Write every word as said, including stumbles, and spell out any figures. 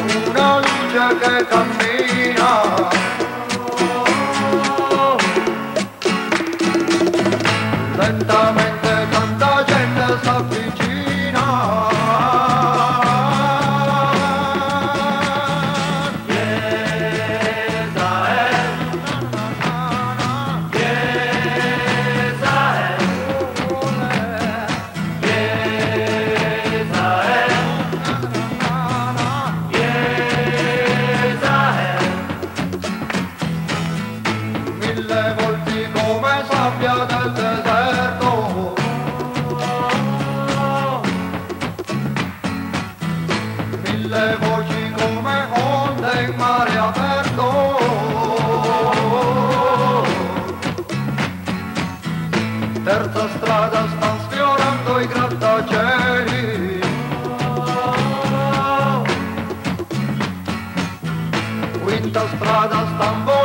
una luce che cammina. Lentamente tanta gente s'avvicina. Chiesa è, chiesa è, chiesa è, chiesa è. Mille volti come sabbia del deserto, mille voci come onde in mare aperto. Terza strada sta sfiorando i grattacieli, quinta strada sta volando